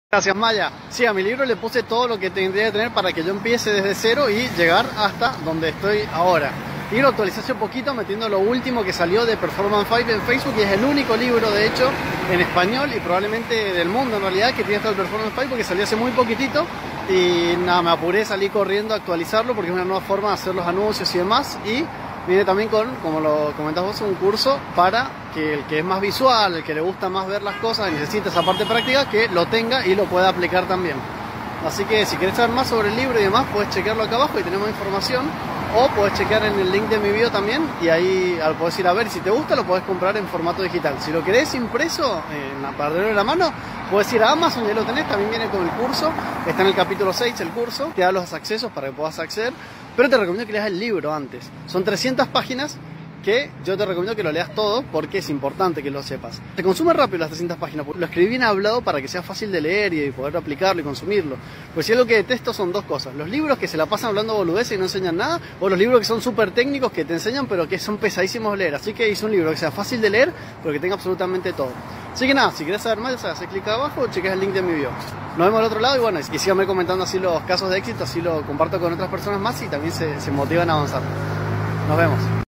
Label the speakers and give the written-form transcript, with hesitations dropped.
Speaker 1: Gracias, Maya. Sí, a mi libro le puse todo lo que tendría que tener para que yo empiece desde cero y llegar hasta donde estoy ahora. Y lo actualicé hace poquito metiendo lo último que salió de Performance 5 en Facebook, y es el único libro, de hecho, en español y probablemente del mundo en realidad, que tiene esto del Performance 5, porque salió hace muy poquitito. Y nada, me apuré, salí corriendo a actualizarlo porque es una nueva forma de hacer los anuncios y demás. Y viene también con, como lo comentás vos, un curso para que el que es más visual, el que le gusta más ver las cosas y necesita esa parte práctica, que lo tenga y lo pueda aplicar también. Así que si querés saber más sobre el libro y demás, puedes chequearlo acá abajo y tenemos información. O puedes chequear en el link de mi video también, y ahí podés ir a ver, y si te gusta lo podés comprar en formato digital. Si lo querés impreso, para tenerlo en la mano, puedes ir a Amazon y ahí lo tenés. También viene con el curso, está en el capítulo 6 el curso, te da los accesos para que puedas acceder, pero te recomiendo que leas el libro antes. Son 300 páginas que yo te recomiendo que lo leas todo, porque es importante que lo sepas. Te consume rápido las 300 páginas, porque lo escribí bien hablado para que sea fácil de leer y poder aplicarlo y consumirlo. Pues si algo que detesto son dos cosas: los libros que se la pasan hablando boludeces y no enseñan nada, o los libros que son súper técnicos que te enseñan pero que son pesadísimos de leer. Así que hice un libro que sea fácil de leer, pero que tenga absolutamente todo. Así que nada, si querés saber más, ya sabes, haces clic abajo o cheques el link de mi video. Nos vemos al otro lado, y bueno, y síganme comentando así los casos de éxito, así lo comparto con otras personas más y también se motivan a avanzar. Nos vemos.